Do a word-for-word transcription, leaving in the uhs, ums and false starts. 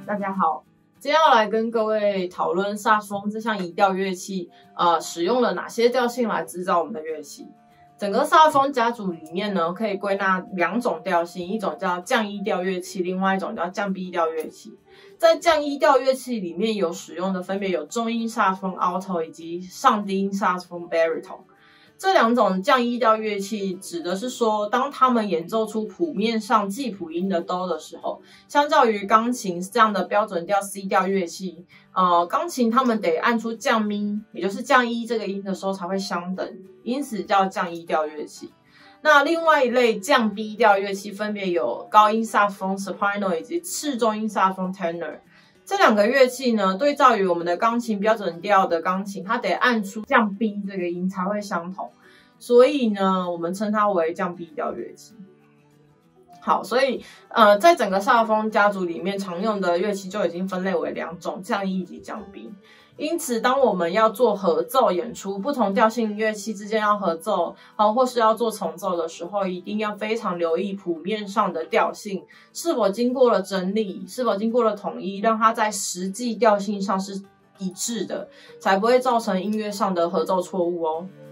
大家好，今天要来跟各位讨论萨风这项移调乐器，呃，使用了哪些调性来制造我们的乐器。整个萨风家族里面呢，可以归纳两种调性，一种叫降 E 调乐器，另外一种叫降 B 调乐器。在降 E 调乐器里面有使用的分别有中音萨风 alto 以及上低音萨风 baritone。这两种降 E 调乐器指的是说，当他们演奏出谱面上记谱音的哆的时候，相较于钢琴这样的标准调 C 调乐器，呃，钢琴他们得按出降咪，也就是降 E 这个音的时候才会相等，因此叫降 E 调乐器。那另外一类降 B 调乐器分别有高音萨风 soprano 以及次中音萨风 tenor。这两个乐器呢，对照于我们的钢琴标准调的钢琴，它得按出降 B 这个音才会相同，所以呢，我们称它为降 B 调乐器。好，所以呃，在整个萨风家族里面，常用的乐器就已经分类为两种，降 E 以及降 B。因此，当我们要做合奏演出，不同调性乐器之间要合奏，好，或是要做重奏的时候，一定要非常留意谱面上的调性是否经过了整理，是否经过了统一，让它在实际调性上是一致的，才不会造成音乐上的合奏错误哦。